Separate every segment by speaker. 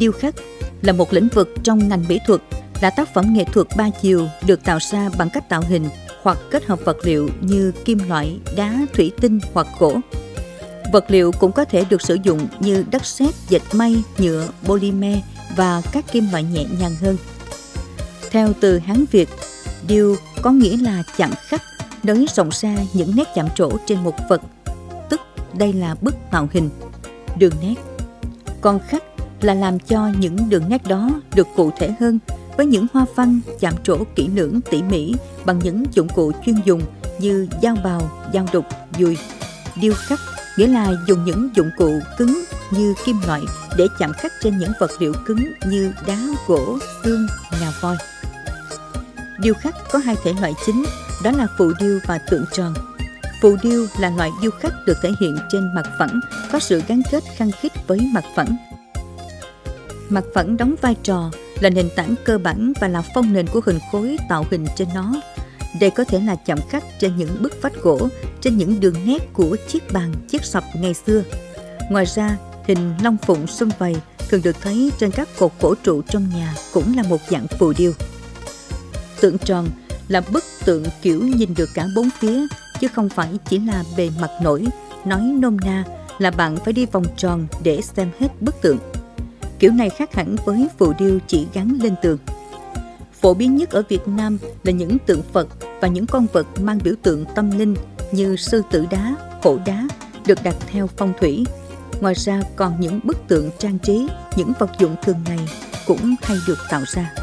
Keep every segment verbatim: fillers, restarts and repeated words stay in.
Speaker 1: Điêu khắc là một lĩnh vực trong ngành mỹ thuật, là tác phẩm nghệ thuật ba chiều được tạo ra bằng cách tạo hình hoặc kết hợp vật liệu như kim loại, đá, thủy tinh hoặc gỗ. Vật liệu cũng có thể được sử dụng như đất sét, dệt may, nhựa, polymer và các kim loại nhẹ nhàng hơn. Theo từ Hán Việt, điêu có nghĩa là chạm khắc, nới rộng ra những nét chạm trổ trên một vật, tức đây là bức tạo hình, đường nét. Còn khắc là làm cho những đường nét đó được cụ thể hơn với những hoa văn chạm trổ kỹ lưỡng tỉ mỉ bằng những dụng cụ chuyên dùng như dao bào, dao đục, dùi. Điêu khắc nghĩa là dùng những dụng cụ cứng như kim loại để chạm khắc trên những vật liệu cứng như đá, gỗ, xương, ngà voi. Điêu khắc có hai thể loại chính, đó là phù điêu và tượng tròn. Phù điêu là loại điêu khắc được thể hiện trên mặt phẳng, có sự gắn kết khăng khít với mặt phẳng. Mặt phẳng đóng vai trò là nền tảng cơ bản và là phông nền của hình khối tạo hình trên nó. Đây có thể là chạm khắc trên những bức vách gỗ, trên những đường nét của chiếc bàn, chiếc sập ngày xưa. Ngoài ra, hình long phụng sum vầy thường được thấy trên các cột cổ trụ trong nhà cũng là một dạng phù điêu. Tượng tròn là bức tượng kiểu nhìn được cả bốn phía, chứ không phải chỉ là bề mặt nổi. Nói nôm na là bạn phải đi vòng tròn để xem hết bức tượng. Kiểu này khác hẳn với phù điêu chỉ gắn lên tường. Phổ biến nhất ở Việt Nam là những tượng Phật và những con vật mang biểu tượng tâm linh như sư tử đá, hổ đá được đặt theo phong thủy. Ngoài ra còn những bức tượng trang trí, những vật dụng thường ngày cũng hay được tạo ra.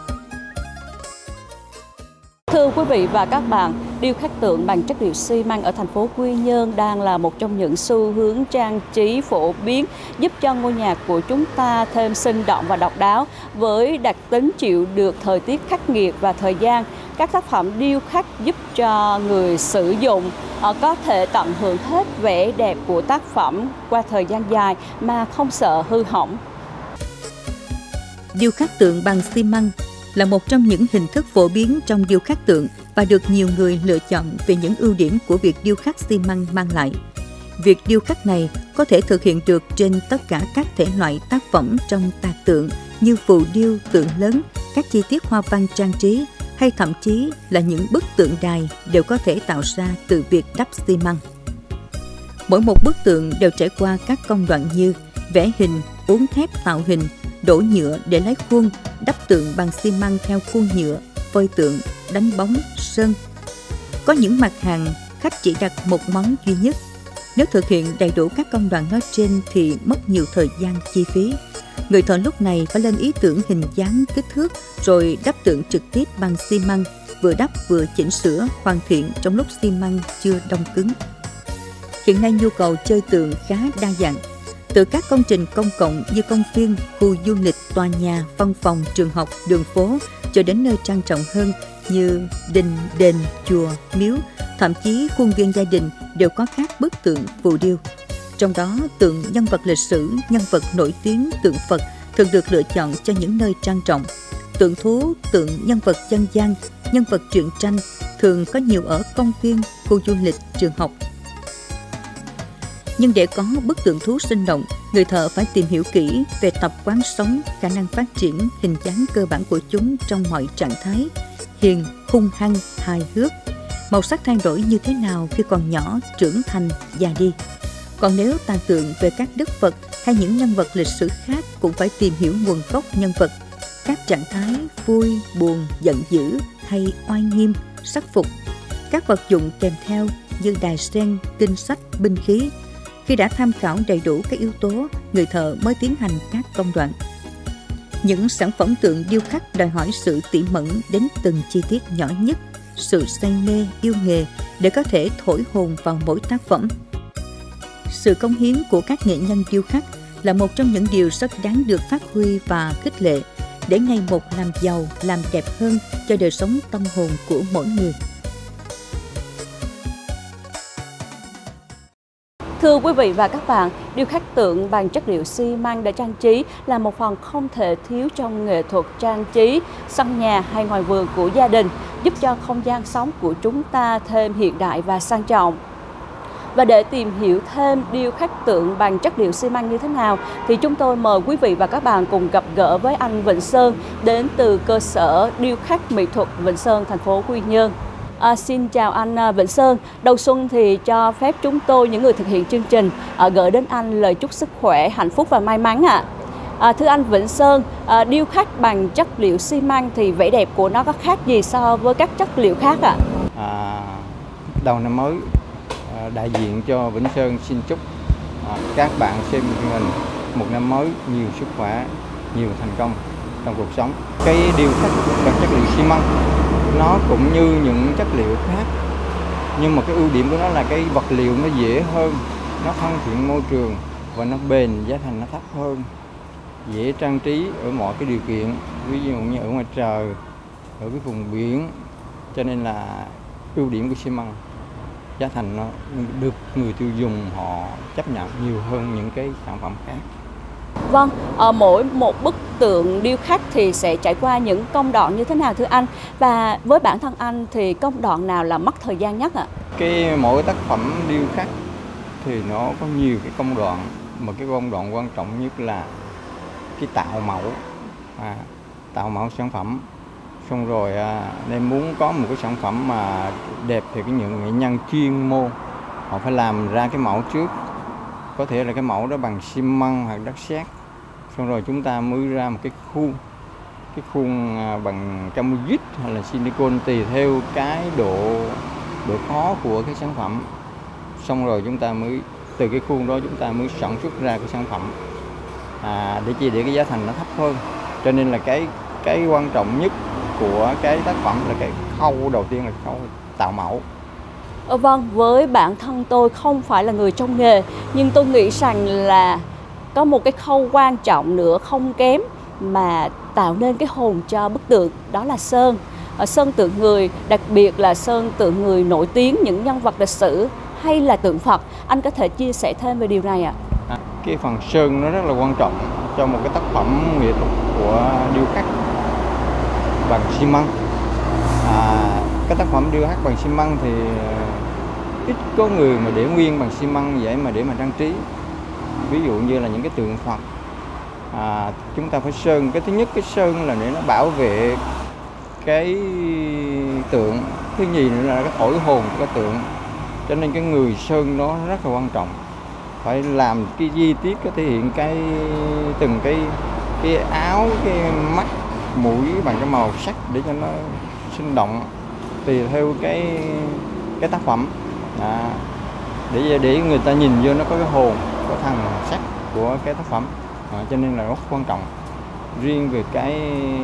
Speaker 2: Thưa quý vị và các bạn, điêu khắc tượng bằng chất liệu xi măng ở thành phố Quy Nhơn đang là một trong những xu hướng trang trí phổ biến giúp cho ngôi nhà của chúng ta thêm sinh động và độc đáo. Với đặc tính chịu được thời tiết khắc nghiệt và thời gian, các tác phẩm điêu khắc giúp cho người sử dụng có thể tận hưởng hết vẻ đẹp của tác phẩm qua thời gian dài mà không sợ hư hỏng.
Speaker 1: Điêu khắc tượng bằng xi măng là một trong những hình thức phổ biến trong điêu khắc tượng và được nhiều người lựa chọn vì những ưu điểm của việc điêu khắc xi măng mang lại. Việc điêu khắc này có thể thực hiện được trên tất cả các thể loại tác phẩm trong tạc tượng như phù điêu, tượng lớn, các chi tiết hoa văn trang trí hay thậm chí là những bức tượng đài đều có thể tạo ra từ việc đắp xi măng. Mỗi một bức tượng đều trải qua các công đoạn như vẽ hình, uốn thép tạo hình, đổ nhựa để lấy khuôn, đắp tượng bằng xi măng theo khuôn nhựa, phơi tượng, đánh bóng, sơn. Có những mặt hàng khách chỉ đặt một món duy nhất. Nếu thực hiện đầy đủ các công đoạn nói trên thì mất nhiều thời gian, chi phí. Người thợ lúc này phải lên ý tưởng hình dáng, kích thước rồi đắp tượng trực tiếp bằng xi măng, vừa đắp vừa chỉnh sửa, hoàn thiện trong lúc xi măng chưa đông cứng. Hiện nay nhu cầu chơi tượng khá đa dạng. Từ các công trình công cộng như công viên, khu du lịch, tòa nhà, văn phòng, trường học, đường phố cho đến nơi trang trọng hơn như đình, đền, chùa, miếu, thậm chí khuôn viên gia đình đều có các bức tượng phù điêu. Trong đó, tượng nhân vật lịch sử, nhân vật nổi tiếng, tượng Phật thường được lựa chọn cho những nơi trang trọng. Tượng thú, tượng nhân vật dân gian, nhân vật truyện tranh thường có nhiều ở công viên, khu du lịch, trường học. Nhưng để có bức tượng thú sinh động, người thợ phải tìm hiểu kỹ về tập quán sống, khả năng phát triển, hình dáng cơ bản của chúng trong mọi trạng thái, hiền, hung hăng, hài hước. Màu sắc thay đổi như thế nào khi còn nhỏ, trưởng thành, già đi. Còn nếu tàn tượng về các đức Phật hay những nhân vật lịch sử khác cũng phải tìm hiểu nguồn gốc nhân vật, các trạng thái vui, buồn, giận dữ hay oai nghiêm, sắc phục, các vật dụng kèm theo như đài sen, kinh sách, binh khí. Khi đã tham khảo đầy đủ các yếu tố, người thợ mới tiến hành các công đoạn. Những sản phẩm tượng điêu khắc đòi hỏi sự tỉ mẩn đến từng chi tiết nhỏ nhất, sự say mê, yêu nghề để có thể thổi hồn vào mỗi tác phẩm. Sự cống hiến của các nghệ nhân điêu khắc là một trong những điều rất đáng được phát huy và khích lệ để ngày một làm giàu, làm đẹp hơn cho đời sống tâm hồn của mỗi người.
Speaker 2: Thưa quý vị và các bạn, điêu khắc tượng bằng chất liệu xi măng để trang trí là một phần không thể thiếu trong nghệ thuật trang trí sân nhà hay ngoài vườn của gia đình, giúp cho không gian sống của chúng ta thêm hiện đại và sang trọng. Và để tìm hiểu thêm điêu khắc tượng bằng chất liệu xi măng như thế nào thì chúng tôi mời quý vị và các bạn cùng gặp gỡ với anh Vịnh Sơn đến từ cơ sở điêu khắc mỹ thuật Vịnh Sơn, thành phố Quy Nhơn. À, xin chào anh Vịnh Sơn. Đầu xuân thì cho phép chúng tôi, những người thực hiện chương trình, à, gửi đến anh lời chúc sức khỏe, hạnh phúc và may mắn ạ. À. À, thưa anh Vịnh Sơn, à, điêu khắc bằng chất liệu xi măng thì vẻ đẹp của nó có khác gì so với các chất liệu khác ạ?
Speaker 3: À? À, đầu năm mới, à, đại diện cho Vịnh Sơn xin chúc à, các bạn xem mình một năm mới nhiều sức khỏe, nhiều thành công trong cuộc sống. Cái điêu khắc bằng chất liệu xi măng nó cũng như những chất liệu khác, nhưng mà cái ưu điểm của nó là cái vật liệu nó dễ hơn, nó thân thiện môi trường và nó bền, giá thành nó thấp hơn, dễ trang trí ở mọi cái điều kiện, ví dụ như ở ngoài trời, ở cái vùng biển, cho nên là ưu điểm của xi măng, giá thành nó được người tiêu dùng họ chấp nhận nhiều hơn những cái sản phẩm khác.
Speaker 2: Vâng, ở mỗi một bức tượng điêu khắc thì sẽ trải qua những công đoạn như thế nào thưa anh? Và với bản thân anh thì công đoạn nào là mất thời gian nhất ạ?
Speaker 3: Cái mỗi tác phẩm điêu khắc thì nó có nhiều cái công đoạn, mà cái công đoạn quan trọng nhất là cái tạo mẫu, à, tạo mẫu sản phẩm. Xong rồi à, nên muốn có một cái sản phẩm mà đẹp thì cái những nghệ nhân chuyên môn họ phải làm ra cái mẫu trước, có thể là cái mẫu đó bằng xi măng hoặc đất sét, xong rồi chúng ta mới ra một cái khuôn, cái khuôn à, bằng composite hay là silicone tùy theo cái độ độ khó của cái sản phẩm, xong rồi chúng ta mới từ cái khuôn đó chúng ta mới sản xuất ra cái sản phẩm, à, để chi để cái giá thành nó thấp hơn. Cho nên là cái cái quan trọng nhất của cái tác phẩm là cái khâu đầu tiên là khâu tạo mẫu.
Speaker 2: Ờ, vâng, với bản thân tôi không phải là người trong nghề, nhưng tôi nghĩ rằng là có một cái khâu quan trọng nữa không kém mà tạo nên cái hồn cho bức tượng, đó là sơn. Ở sơn tượng người, đặc biệt là sơn tượng người nổi tiếng, những nhân vật lịch sử hay là tượng Phật. Anh có thể chia sẻ thêm về điều này ạ?
Speaker 3: À, cái phần sơn nó rất là quan trọng cho một cái tác phẩm nghệ thuật của điêu khắc bằng xi măng. À, cái tác phẩm điêu khắc bằng xi măng thì ít có người mà để nguyên bằng xi măng vậy mà để mà trang trí. Ví dụ như là những cái tượng Phật, à, chúng ta phải sơn. Cái thứ nhất, cái sơn là để nó bảo vệ cái tượng. Thứ nhì nữa là cái thổi hồn của cái tượng. Cho nên cái người sơn nó rất là quan trọng. Phải làm cái chi tiết có thể hiện cái từng cái cái áo, cái mắt, mũi bằng cái màu sắc để cho nó sinh động tùy theo cái cái tác phẩm, à, để để người ta nhìn vô nó có cái hồn, có thần sắc của cái tác phẩm, à, cho nên là rất quan trọng. Riêng về cái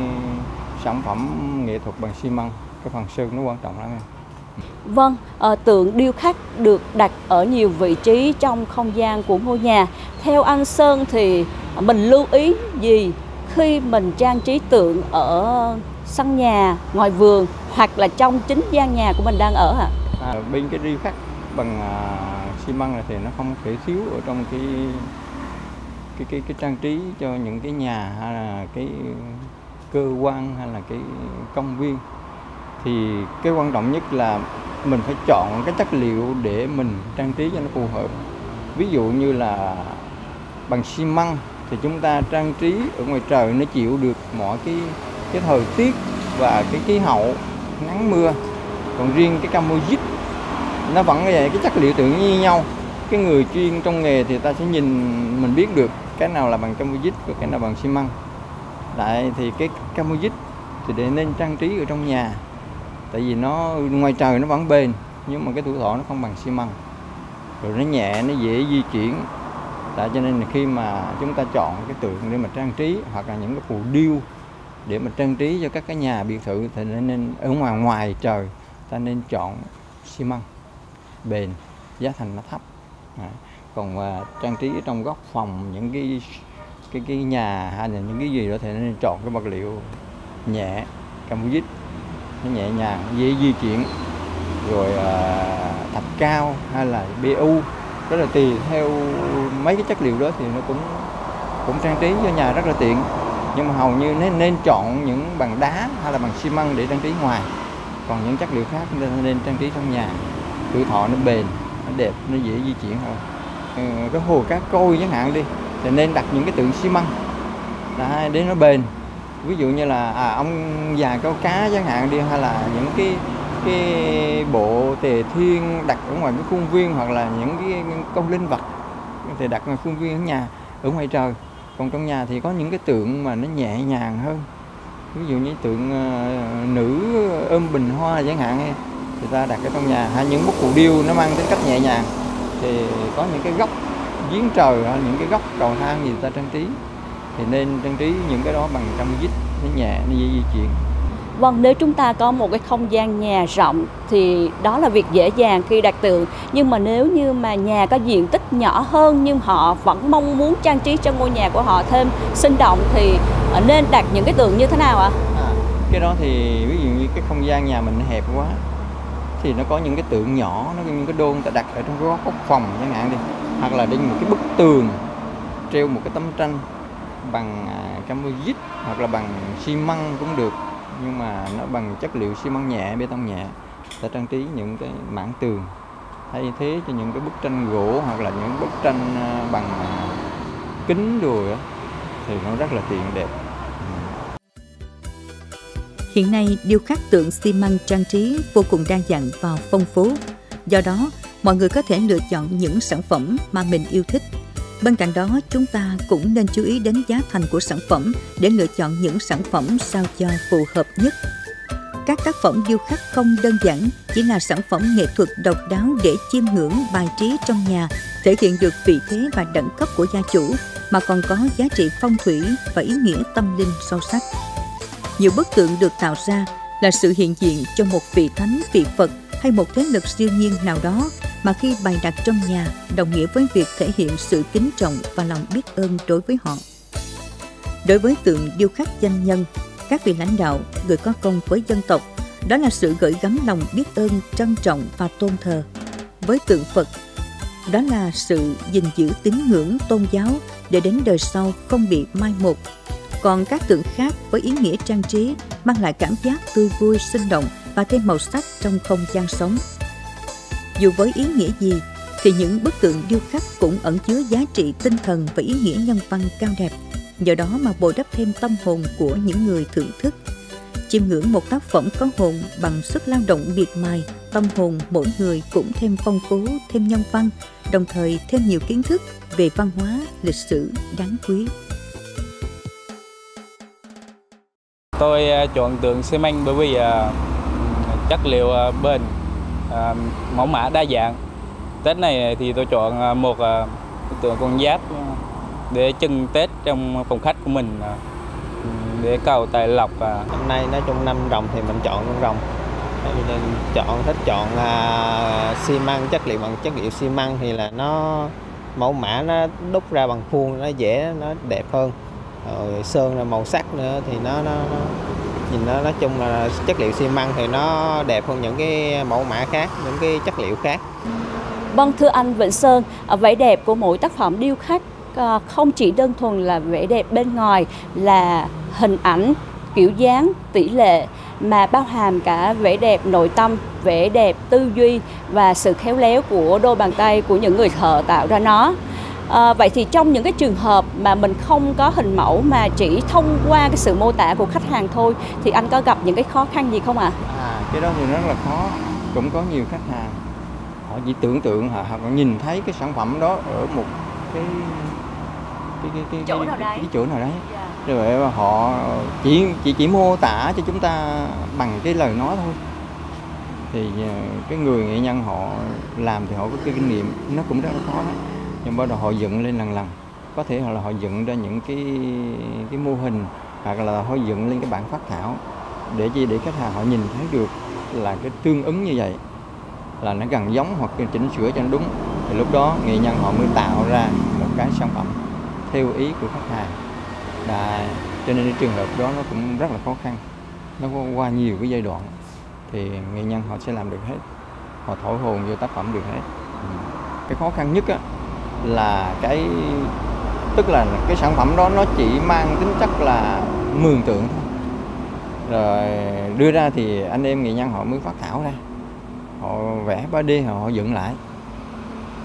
Speaker 3: sản phẩm nghệ thuật bằng xi măng, cái phần sơn nó quan trọng lắm.
Speaker 2: Vâng, à, tượng điêu khắc được đặt ở nhiều vị trí trong không gian của ngôi nhà. Theo anh Sơn thì mình lưu ý gì khi mình trang trí tượng ở sân nhà, ngoài vườn hoặc là trong chính gian nhà của mình đang ở hả?
Speaker 3: À, bên cái điêu khắc bằng à, xi măng này thì nó không thể thiếu ở trong cái cái cái cái trang trí cho những cái nhà hay là cái cơ quan hay là cái công viên. Thì cái quan trọng nhất là mình phải chọn cái chất liệu để mình trang trí cho nó phù hợp. Ví dụ như là bằng xi măng thì chúng ta trang trí ở ngoài trời nó chịu được mọi cái cái thời tiết và cái khí hậu nắng mưa. Còn riêng cái composite nó vẫn vậy, cái chất liệu tự nhiên như nhau. Cái người chuyên trong nghề thì ta sẽ nhìn mình biết được cái nào là bằng composite và cái nào bằng xi măng. Lại thì cái composite thì để nên trang trí ở trong nhà, tại vì nó ngoài trời nó vẫn bền, nhưng mà cái tuổi thọ nó không bằng xi măng, rồi nó nhẹ, nó dễ di chuyển. Tại cho nên là khi mà chúng ta chọn cái tượng để mà trang trí hoặc là những cái phù điêu để mà trang trí cho các cái nhà biệt thự thì nên ở ngoài ngoài trời ta nên chọn xi măng bền, giá thành nó thấp. À, còn à, trang trí ở trong góc phòng, những cái cái cái nhà hay là những cái gì đó thì nên chọn cái vật liệu nhẹ, composite, nó nhẹ nhàng, dễ di chuyển, rồi à, thạch cao hay là bê u, rất là tùy theo mấy cái chất liệu đó thì nó cũng cũng trang trí cho nhà rất là tiện. Nhưng mà hầu như nên nên chọn những bằng đá hay là bằng xi măng để trang trí ngoài, còn những chất liệu khác nên, nên trang trí trong nhà, tuổi thọ nó bền, nó đẹp, nó dễ di chuyển hơn. Cái hồ cá Koi chẳng hạn đi thì nên đặt những cái tượng xi măng để nó bền. Ví dụ như là à, ông già câu cá chẳng hạn đi, hay là những cái cái bộ Tề Thiên đặt ở ngoài cái khuôn viên, hoặc là những cái câu linh vật thì đặt ngoài khuôn viên ở nhà, ở ngoài trời. Còn trong nhà thì có những cái tượng mà nó nhẹ nhàng hơn, ví dụ như tượng uh, nữ ôm bình hoa chẳng hạn, người ta đặt ở trong nhà. Hay những bức phù điêu nó mang tính cách nhẹ nhàng thì có những cái góc giếng trời, hay những cái góc cầu thang gì người ta trang trí, thì nên trang trí những cái đó bằng trăm vít, nó nhẹ, nó dễ di chuyển.
Speaker 2: Vâng, nếu chúng ta có một cái không gian nhà rộng thì đó là việc dễ dàng khi đặt tượng. Nhưng mà nếu như mà nhà có diện tích nhỏ hơn nhưng họ vẫn mong muốn trang trí cho ngôi nhà của họ thêm sinh động thì nên đặt những cái tượng như thế nào ạ?
Speaker 3: À, cái đó thì ví dụ như cái không gian nhà mình hẹp quá thì nó có những cái tượng nhỏ, nó có những cái đôn ta đặt ở trong cái góc phòng chẳng hạn đi, hoặc là trên một cái bức tường treo một cái tấm tranh bằng composite hoặc là bằng xi măng cũng được, nhưng mà nó bằng chất liệu xi măng nhẹ, bê tông nhẹ. Ta trang trí những cái mảng tường thay thế cho những cái bức tranh gỗ hoặc là những bức tranh bằng kính đồ đó, thì nó rất là tiện đẹp.
Speaker 1: Hiện nay, điêu khắc tượng xi măng trang trí vô cùng đa dạng và phong phú. Do đó, mọi người có thể lựa chọn những sản phẩm mà mình yêu thích. Bên cạnh đó, chúng ta cũng nên chú ý đến giá thành của sản phẩm để lựa chọn những sản phẩm sao cho phù hợp nhất. Các tác phẩm điêu khắc không đơn giản chỉ là sản phẩm nghệ thuật độc đáo để chiêm ngưỡng bài trí trong nhà, thể hiện được vị thế và đẳng cấp của gia chủ, mà còn có giá trị phong thủy và ý nghĩa tâm linh sâu sắc. Nhiều bức tượng được tạo ra là sự hiện diện cho một vị thánh, vị Phật hay một thế lực siêu nhiên nào đó, mà khi bày đặt trong nhà đồng nghĩa với việc thể hiện sự kính trọng và lòng biết ơn đối với họ. Đối với tượng điêu khắc danh nhân, các vị lãnh đạo, người có công với dân tộc, đó là sự gửi gắm lòng biết ơn, trân trọng và tôn thờ. Với tượng Phật, đó là sự gìn giữ tín ngưỡng tôn giáo để đến đời sau không bị mai một. Còn các tượng khác với ý nghĩa trang trí mang lại cảm giác tươi vui, sinh động và thêm màu sắc trong không gian sống. Dù với ý nghĩa gì, thì những bức tượng điêu khắc cũng ẩn chứa giá trị tinh thần và ý nghĩa nhân văn cao đẹp. Nhờ đó mà bồi đắp thêm tâm hồn của những người thưởng thức. Chiêm ngưỡng một tác phẩm có hồn bằng sức lao động miệt mài, tâm hồn mỗi người cũng thêm phong phú, thêm nhân văn, đồng thời thêm nhiều kiến thức về văn hóa, lịch sử đáng quý.
Speaker 4: Tôi chọn tượng xi măng bởi vì chất liệu bền, mẫu mã đa dạng. Tết này thì tôi chọn một tượng con giáp để trưng Tết trong phòng khách của mình, để cầu tài lộc.
Speaker 5: Năm nay nói chung năm rồng thì mình chọn con rồng. Nên chọn thích chọn uh, xi măng, chất liệu bằng chất liệu xi măng thì là nó mẫu mã nó đúc ra bằng khuôn, nó dễ, nó đẹp hơn. Rồi sơn là màu sắc nữa thì nó, nó, nó nhìn nó nói chung là chất liệu xi măng thì nó đẹp hơn những cái mẫu mã khác, những cái chất liệu khác.
Speaker 2: Vâng, thưa anh Vĩnh Sơn, vẻ đẹp của mỗi tác phẩm điêu khắc không chỉ đơn thuần là vẻ đẹp bên ngoài, là hình ảnh, kiểu dáng, tỷ lệ, mà bao hàm cả vẻ đẹp nội tâm, vẻ đẹp tư duy và sự khéo léo của đôi bàn tay của những người thợ tạo ra nó. À, vậy thì trong những cái trường hợp mà mình không có hình mẫu mà chỉ thông qua cái sự mô tả của khách hàng thôi, thì anh có gặp những cái khó khăn gì không ạ?
Speaker 3: À? à cái đó thì rất là khó. Cũng có nhiều khách hàng họ chỉ tưởng tượng, họ, họ nhìn thấy cái sản phẩm đó ở một cái cái cái cái
Speaker 2: chỗ
Speaker 3: cái,
Speaker 2: nào
Speaker 3: cái,
Speaker 2: đấy.
Speaker 3: cái chỗ nào đấy,
Speaker 2: Yeah.
Speaker 3: rồi vậy họ chỉ chỉ chỉ mô tả cho chúng ta bằng cái lời nói thôi. Thì cái người nghệ nhân họ làm thì họ có cái kinh nghiệm, nó cũng rất là khó đó. Nhưng bắt đầu họ dựng lên lần lần, có thể là họ dựng ra những cái cái mô hình, hoặc là họ dựng lên cái bản phác thảo để chi để khách hàng họ nhìn thấy được là cái tương ứng như vậy là nó gần giống, hoặc chỉnh sửa cho nó đúng, thì lúc đó nghệ nhân họ mới tạo ra một cái sản phẩm theo ý của khách hàng. Đã, cho nên cái trường hợp đó nó cũng rất là khó khăn, nó qua nhiều cái giai đoạn thì nghệ nhân họ sẽ làm được hết, họ thổi hồn vô tác phẩm được hết. Cái khó khăn nhất á, là cái tức là cái sản phẩm đó nó chỉ mang tính chất là mường tượng thôi, rồi đưa ra thì anh em nghệ nhân họ mới phác thảo ra, họ vẽ ba D, họ dựng lại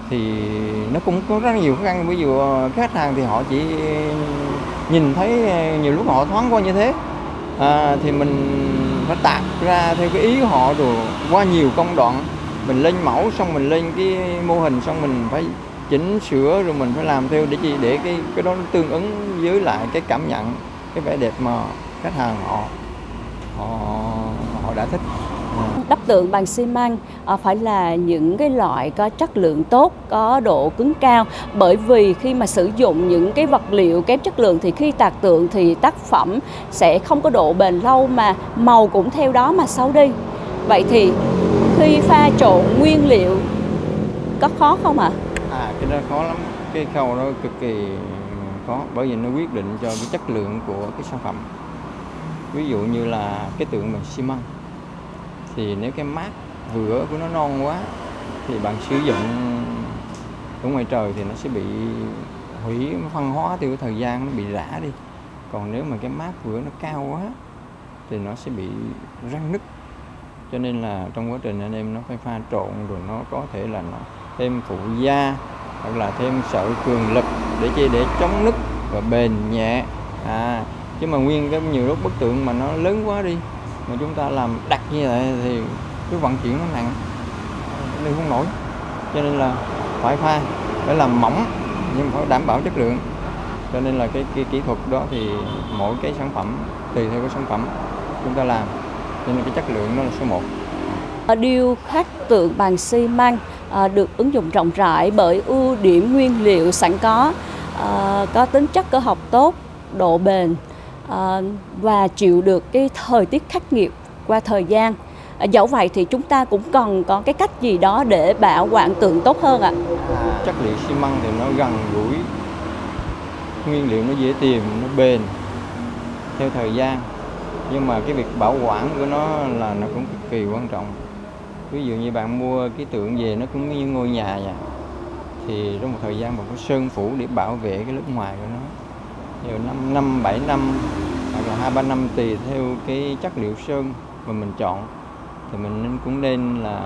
Speaker 3: thì nó cũng có rất nhiều khó khăn. Ví dụ khách hàng thì họ chỉ nhìn thấy nhiều lúc họ thoáng qua như thế, à, thì mình phải tạc ra theo cái ý của họ, rồi qua nhiều công đoạn mình lên mẫu, xong mình lên cái mô hình, xong mình phải chỉnh sửa, rồi mình phải làm theo để chi để cái cái đó nó tương ứng với lại cái cảm nhận, cái vẻ đẹp mà khách hàng họ họ họ đã thích.
Speaker 2: Đắp tượng bằng xi măng à, phải là những cái loại có chất lượng tốt, có độ cứng cao, bởi vì khi mà sử dụng những cái vật liệu kém chất lượng thì khi tạc tượng thì tác phẩm sẽ không có độ bền lâu, mà màu cũng theo đó mà xấu đi. Vậy thì khi pha trộn nguyên liệu có khó không ạ? À?
Speaker 3: à cái đó khó lắm, cái khâu đó cực kỳ khó, bởi vì nó quyết định cho cái chất lượng của cái sản phẩm. Ví dụ như là cái tượng bằng xi măng thì nếu cái mát vữa của nó non quá thì bạn sử dụng ở ngoài trời thì nó sẽ bị hủy, phân hóa theo thời gian, nó bị rã đi. Còn nếu mà cái mát vữa nó cao quá thì nó sẽ bị răng nứt. Cho nên là trong quá trình anh em nó phải pha trộn, rồi nó có thể là nó thêm phụ gia hoặc là thêm sợi cường lực để chi để chống nứt và bền nhẹ. À, chứ mà nguyên cái nhiều lúc bức tượng mà nó lớn quá đi mà chúng ta làm đặc như vậy thì cái vận chuyển nó nặng, nên không nổi. Cho nên là phải pha, phải làm mỏng nhưng phải đảm bảo chất lượng. Cho nên là cái, cái kỹ thuật đó thì mỗi cái sản phẩm tùy theo cái sản phẩm chúng ta làm, cho nên cái chất lượng nó là số một.
Speaker 2: Điêu khắc tượng bằng xi măng à, được ứng dụng rộng rãi bởi ưu điểm nguyên liệu sẵn có, à, có tính chất cơ học tốt, độ bền à, và chịu được cái thời tiết khắc nghiệt qua thời gian. À, dẫu vậy thì chúng ta cũng cần có cái cách gì đó để bảo quản tượng tốt hơn ạ.
Speaker 3: À, chất liệu xi măng thì nó gần gũi, nguyên liệu nó dễ tìm, nó bền theo thời gian, nhưng mà cái việc bảo quản của nó là nó cũng cực kỳ quan trọng. Ví dụ như bạn mua cái tượng về nó cũng như ngôi nhà vậy, thì trong một thời gian bạn có sơn phủ để bảo vệ cái lớp ngoài của nó, nhiều năm, năm bảy năm hoặc là hai ba năm tùy theo cái chất liệu sơn mà mình chọn, thì mình cũng nên là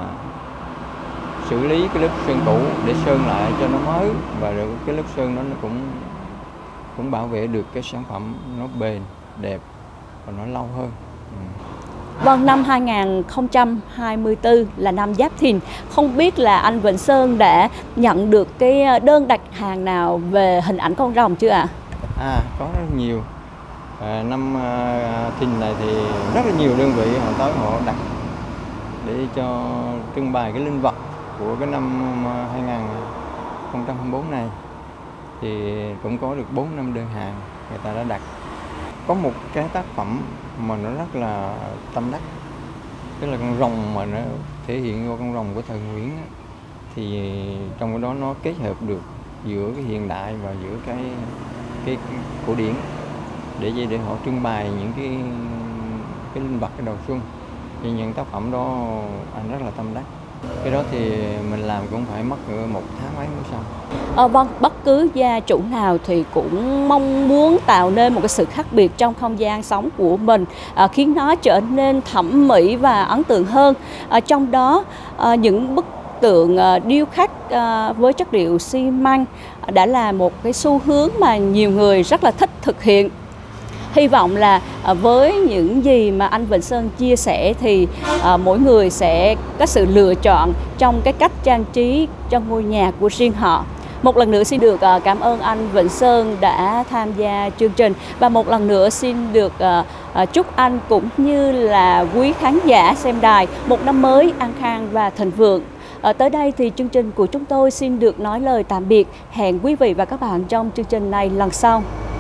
Speaker 3: xử lý cái lớp sơn cũ để sơn lại cho nó mới, và rồi cái lớp sơn đó nó cũng cũng bảo vệ được cái sản phẩm nó bền đẹp và nó lâu hơn. Ừ.
Speaker 2: Vâng, năm hai nghìn không trăm hai mươi tư là năm Giáp Thìn. Không biết là anh Vịnh Sơn đã nhận được cái đơn đặt hàng nào về hình ảnh con rồng chưa ạ? À?
Speaker 3: à, có rất nhiều. À, năm uh, Thìn này thì rất là nhiều đơn vị họ tới họ đặt để cho trưng bày cái linh vật của cái năm hai nghìn không trăm hai mươi tư này. Thì cũng có được bốn năm đơn hàng người ta đã đặt. Có một cái tác phẩm mà nó rất là tâm đắc, tức là con rồng mà nó thể hiện qua con rồng của thời Nguyễn á. Thì trong đó nó kết hợp được giữa cái hiện đại và giữa cái cái, cái cổ điển, để để họ trưng bày những cái cái linh vật cái đầu xuân. Thì những tác phẩm đó anh rất là tâm đắc. Cái đó thì mình làm cũng phải mất một tháng mấy mới xong.
Speaker 2: À, vâng, bất cứ gia chủ nào thì cũng mong muốn tạo nên một cái sự khác biệt trong không gian sống của mình, à, khiến nó trở nên thẩm mỹ và ấn tượng hơn. À, trong đó à, những bức tượng à, điêu khắc à, với chất liệu xi măng đã là một cái xu hướng mà nhiều người rất là thích thực hiện. Hy vọng là với những gì mà anh Vịnh Sơn chia sẻ thì à, mỗi người sẽ có sự lựa chọn trong cái cách trang trí cho ngôi nhà của riêng họ. Một lần nữa xin được à, cảm ơn anh Vịnh Sơn đã tham gia chương trình, và một lần nữa xin được à, à, chúc anh cũng như là quý khán giả xem đài một năm mới an khang và thịnh vượng. À, tới đây thì chương trình của chúng tôi xin được nói lời tạm biệt. Hẹn quý vị và các bạn trong chương trình này lần sau.